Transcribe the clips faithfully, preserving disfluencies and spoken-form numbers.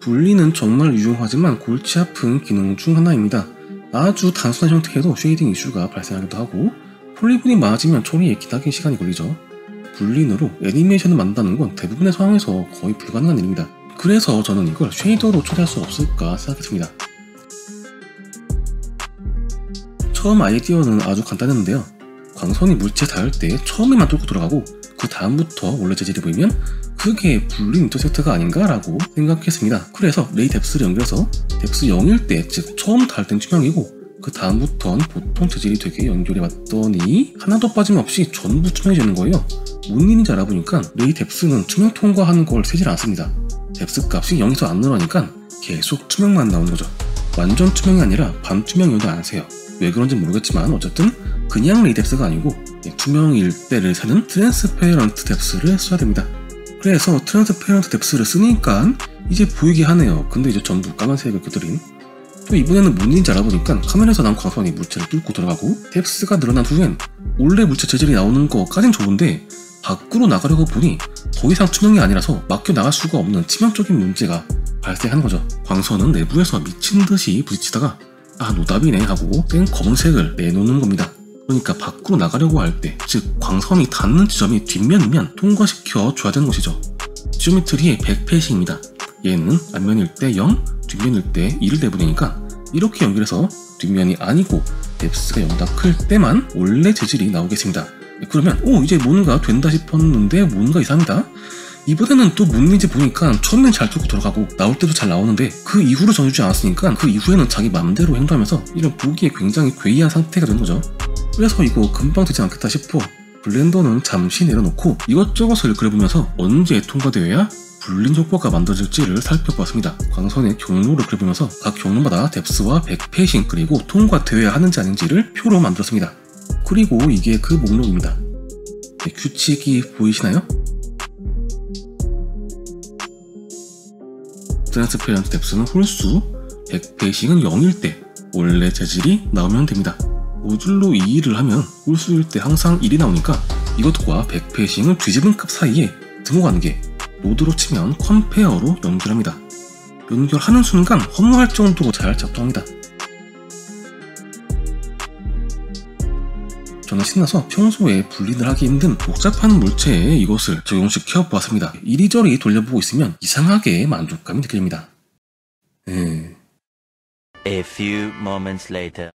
분리는 정말 유용하지만 골치 아픈 기능 중 하나입니다. 아주 단순한 형태에도 쉐이딩 이슈가 발생하기도 하고 폴리곤이 많아지면 처리에 기나긴 시간이 걸리죠. 분린으로 애니메이션을 만든다는 건 대부분의 상황에서 거의 불가능한 일입니다. 그래서 저는 이걸 쉐이더로 처리할 수 없을까 생각했습니다. 처음 아이디어는 아주 간단했는데요. 광선이 물체에 닿을 때 처음에만 뚫고 들어가고 그 다음부터 원래 재질이 보이면 그게 분린 인터섹트가 아닌가 라고 생각했습니다. 그래서 레이 뎁스를 연결해서 뎁스 영일 때, 즉 처음 닿을 땐 투명이고 그 다음부턴 보통 재질이 되게 연결해봤더니 하나도 빠짐없이 전부 투명해지는 거예요. 뭔 일인지 알아보니까 레이 뎁스는 투명 통과하는 걸 세질 않습니다. 뎁스 값이 영에서 안 늘어나니까 계속 투명만 나오는 거죠. 완전 투명이 아니라 반투명이어도 안 세요. 왜 그런지 모르겠지만 어쨌든 그냥 레이 뎁스가 아니고 투명일 때를 세는 트랜스페런트 뎁스를 써야 됩니다. 그래서 트랜스페런트 뎁스를 쓰니까 이제 보이게 하네요. 근데 이제 전부 까만색을 껴드린. 또 이번에는 뭔 일인지 알아보니까 카메라에서 난 광선이 물체를 뚫고 들어가고 뎁스가 늘어난 후엔 원래 물체 재질이 나오는 거까진 좋은데 밖으로 나가려고 보니 더 이상 투명이 아니라서 막혀 나갈 수가 없는 치명적인 문제가 발생하는 거죠. 광선은 내부에서 미친듯이 부딪히다가 아 노답이네 하고 땡 검은색을 내놓는 겁니다. 그러니까 밖으로 나가려고 할 때, 즉 광선이 닿는 지점이 뒷면이면 통과시켜 줘야 되는 것이죠. 지오메트리의 백패싱입니다. 얘는 앞면일 때 영, 뒷면일 때 일을 내보내니까 이렇게 연결해서 뒷면이 아니고 뎁스가 영보다 클 때만 원래 재질이 나오겠습니다. 그러면 오 이제 뭔가 된다 싶었는데 뭔가 이상하다? 이번에는 또 뭔 일인지 보니까 처음엔 잘 뚫고 들어가고 나올 때도 잘 나오는데 그 이후로 정해주지 않았으니까 그 이후에는 자기 맘대로 행동하면서 이런 보기에 굉장히 괴이한 상태가 된 거죠. 그래서 이거 금방 되지 않겠다 싶어 블렌더는 잠시 내려놓고 이것저것을 그려보면서 언제 통과되어야 분린 효과가 만들어질지를 살펴보았습니다. 광선의 경로를 그려보면서 각 경로마다 뎁스와 백패싱 그리고 통과되어야 하는지 아닌지를 표로 만들었습니다. 그리고 이게 그 목록입니다. 네, 규칙이 보이시나요? 트랜스페런트 뎁스는 홀수, 백패싱은 영일 때 원래 재질이 나오면 됩니다. 모듈로 이 일을 하면 홀수일 때 항상 일이 나오니까 이것과 백패싱을 뒤집은 값 사이에 등호가는 게 노드로 치면 컴페어로 연결합니다. 연결하는 순간 허무할 정도로 잘 작동합니다. 저는 신나서 평소에 분린을 하기 힘든 복잡한 물체에 이것을 적용시켜 보았습니다. 이리저리 돌려보고 있으면 이상하게 만족감이 느껴집니다. 에... A few moments later.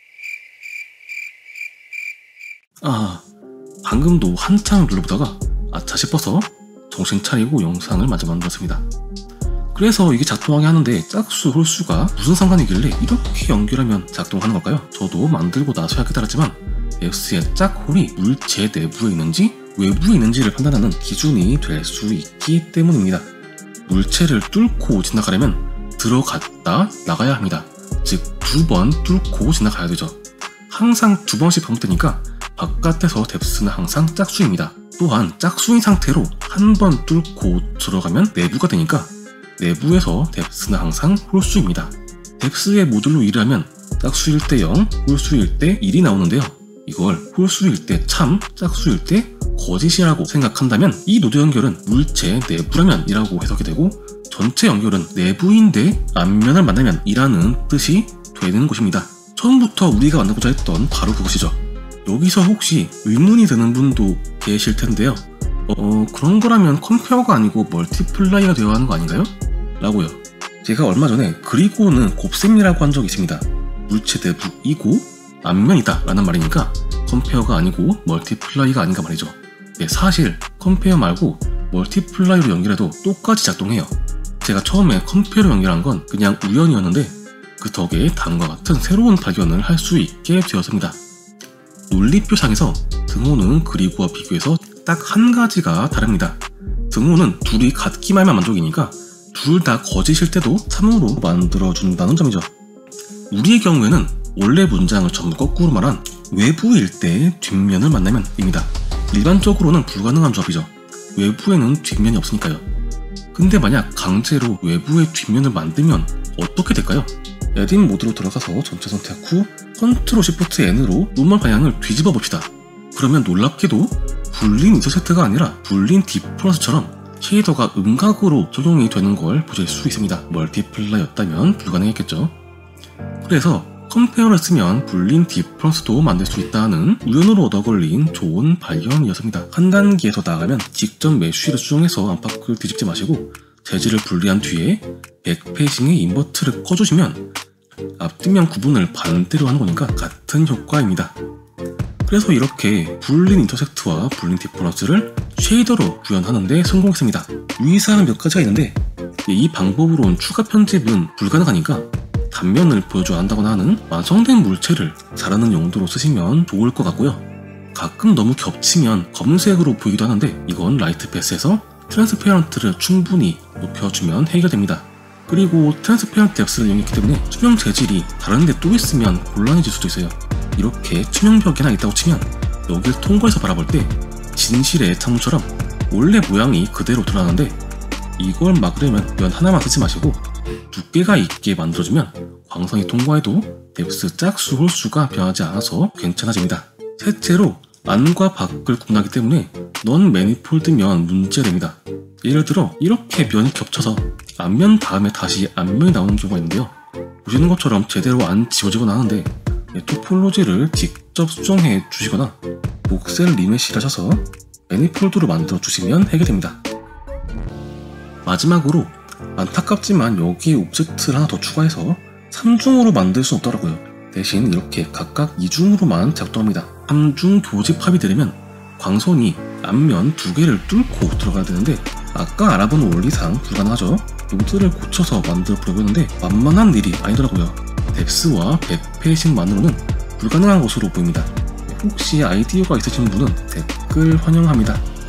아, 방금도 한참 눌러보다가 아차 싶어서 정신 차리고 영상을 마저 만들었습니다. 그래서 이게 작동하게 하는데 짝수, 홀수가 무슨 상관이길래 이렇게 연결하면 작동하는 걸까요? 저도 만들고 나서야 깨달았지만 뎁스의 짝홀이 물체 내부에 있는지 외부에 있는지를 판단하는 기준이 될 수 있기 때문입니다. 물체를 뚫고 지나가려면 들어갔다 나가야 합니다. 즉 두 번 뚫고 지나가야 되죠. 항상 두 번씩 반복되니까 바깥에서 뎁스는 항상 짝수입니다. 또한 짝수인 상태로 한 번 뚫고 들어가면 내부가 되니까 내부에서 뎁스는 항상 홀수입니다. 뎁스의 모듈로 일을 하면 짝수일 때 영, 홀수일 때 일이 나오는데요. 이걸 홀수일 때 참, 짝수일 때 거짓이라고 생각한다면 이 노드 연결은 물체 내부라면 이라고 해석이 되고 전체 연결은 내부인데 앞면을 만나면 이라는 뜻이 되는 것입니다. 처음부터 우리가 만들고자 했던 바로 그것이죠. 여기서 혹시 의문이 드는 분도 계실 텐데요. 어 그런 거라면 컴페어가 아니고 멀티플라이가 되어야 하는 거 아닌가요? 라고요. 제가 얼마 전에 그리고는 곱셈이라고 한 적이 있습니다. 물체 내부이고 앞면이다 라는 말이니까 컴페어가 아니고 멀티플라이가 아닌가 말이죠. 네, 사실 컴페어 말고 멀티플라이로 연결해도 똑같이 작동해요. 제가 처음에 컴페어로 연결한 건 그냥 우연이었는데 그 덕에 다음과 같은 새로운 발견을 할 수 있게 되었습니다. 논리표상에서 등호는 그리고와 비교해서 딱 한 가지가 다릅니다. 등호는 둘이 같기만 하면 만족이니까 둘 다 거짓일 때도 참으로 만들어준다는 점이죠. 우리의 경우에는 원래 문장을 전부 거꾸로 말한 외부일 때 뒷면을 만나면 입니다. 일반적으로는 불가능한 조합이죠. 외부에는 뒷면이 없으니까요. 근데 만약 강제로 외부의 뒷면을 만들면 어떻게 될까요? 에딧 모드로 들어가서 전체 선택 후 컨트롤 시프트 엔으로 노멀 방향을 뒤집어 봅시다. 그러면 놀랍게도 불린 인터셉트가 아니라 불린 디퍼런스처럼 쉐이더가 음각으로 적용이 되는 걸 보실 수 있습니다. 멀티플라이였다면 불가능했겠죠. 그래서 컴페어를 쓰면 불린 디퍼런스도 만들 수 있다는 우연으로 얻어 걸린 좋은 발견이었습니다. 한 단계에서 나아가면 직접 메쉬를 수정해서 안팎을 뒤집지 마시고 재질을 분리한 뒤에 백페이싱의 인버트를 꺼주시면 앞뒷면 구분을 반대로 하는 거니까 같은 효과입니다. 그래서 이렇게 불린 인터섹트와 불린 디퍼런스를 쉐이더로 구현하는 데 성공했습니다. 유의사항은 몇 가지가 있는데 이 방법으로는 추가 편집은 불가능하니까 단면을 보여줘야 한다거나 하는 완성된 물체를 자르는 용도로 쓰시면 좋을 것 같고요. 가끔 너무 겹치면 검은색으로 보이기도 하는데 이건 라이트 패스에서 트랜스페런트를 충분히 높여주면 해결됩니다. 그리고 트랜스페런트 뎁스를 이용했기 때문에 투명 재질이 다른 데 또 있으면 곤란해질 수도 있어요. 이렇게 투명벽이 하나 있다고 치면 여길 통과해서 바라볼 때 진실의 창문처럼 원래 모양이 그대로 드러나는데 이걸 막으려면 면 하나만 쓰지 마시고 두께가 있게 만들어주면 광선이 통과해도 뎁스 짝수 홀수가 변하지 않아서 괜찮아집니다. 셋째로 안과 밖을 구분하기 때문에 넌 매니폴드면 문제됩니다. 예를 들어 이렇게 면이 겹쳐서 앞면 다음에 다시 앞면이 나오는 경우가 있는데요. 보시는 것처럼 제대로 안 지워지거나 하는데 토폴로지를 직접 수정해 주시거나 복셀 리메시를 하셔서 매니폴드로 만들어 주시면 해결됩니다. 마지막으로 안타깝지만 여기에 오브젝트를 하나 더 추가해서 삼중으로 만들 수 없더라고요. 대신 이렇게 각각 이중으로만 작동합니다. 삼중 교집합이 되려면 광선이 앞면 두 개를 뚫고 들어가야 되는데 아까 알아본 원리상 불가능하죠. 노드를 고쳐서 만들어 보려고 했는데 만만한 일이 아니더라고요. 뎁스와 백페이싱만으로는 불가능한 것으로 보입니다. 혹시 아이디어가 있으신 분은 댓글 환영합니다.